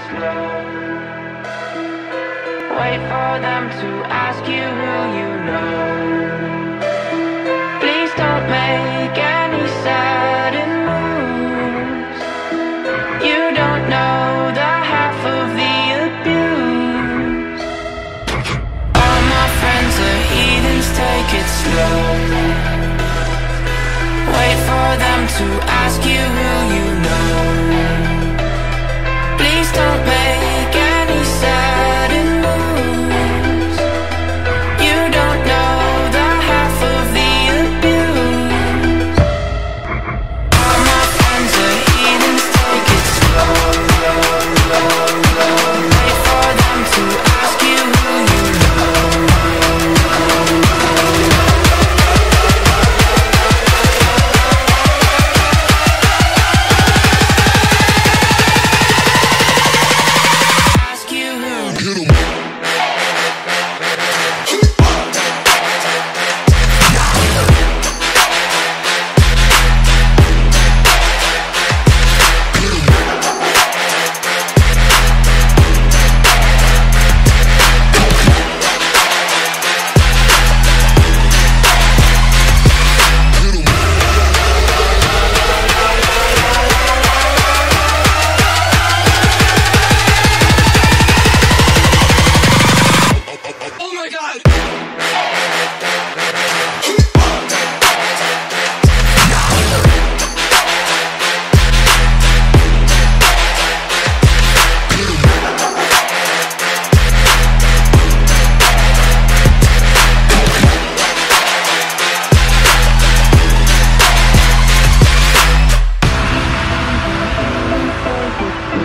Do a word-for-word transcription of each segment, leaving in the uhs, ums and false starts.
slow. Wait for them to ask you who you know. Please don't make any sudden moves. You don't know the half of the abuse. All my friends are heathens, take it slow. Wait for them to ask you who you know. Please don't make any sudden moves. You don't know the half of the abuse. All my friends are heathens, take it slow. Wait for them to ask you who you know.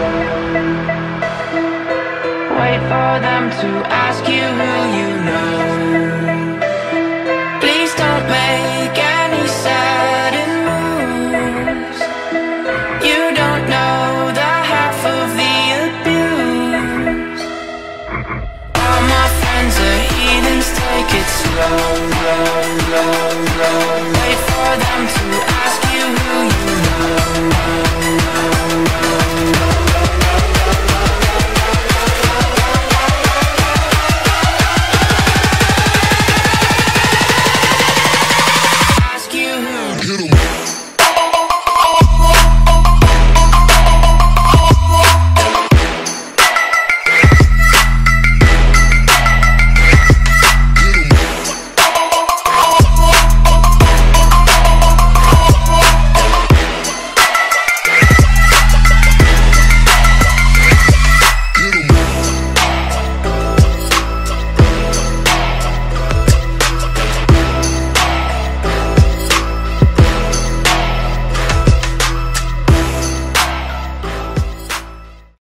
Wait for them to ask you who you know.